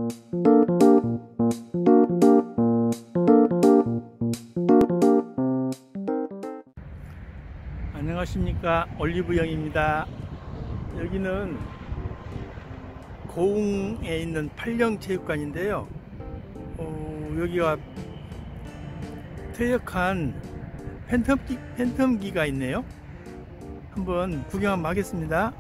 안녕하십니까, 올리브영입니다. 여기는 고흥에 있는 팔령체육관인데요. 여기가 퇴역한 팬텀기가 있네요. 한번 구경 한번 하겠습니다.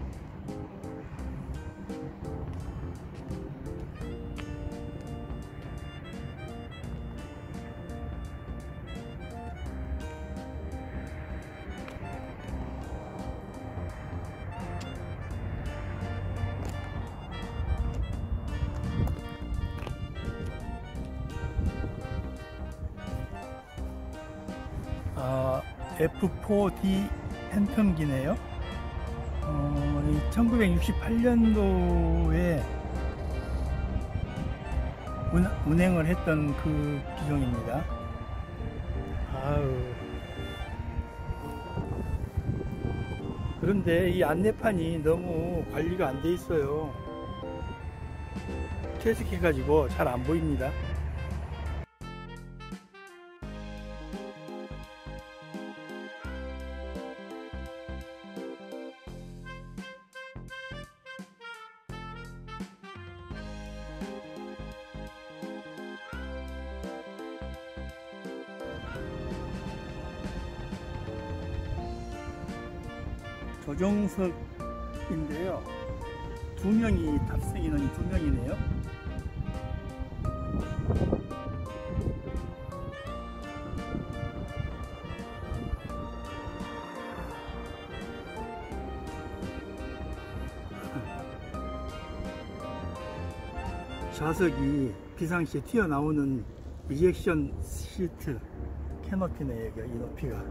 F4D 팬텀기네요. 1968년도에 운행을 했던 그 기종입니다. 그런데 이 안내판이 너무 관리가 안 돼 있어요. 퇴색해 가지고 잘 안 보입니다. 조종석인데요. 2명이 탑승 인원이 2명이네요. 좌석이 비상시에 튀어나오는 이젝션 시트 캐노피네요. 이 높이가.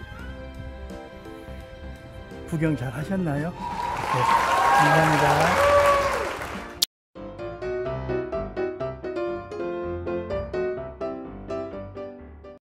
구경 잘 하셨나요? 네, 감사합니다.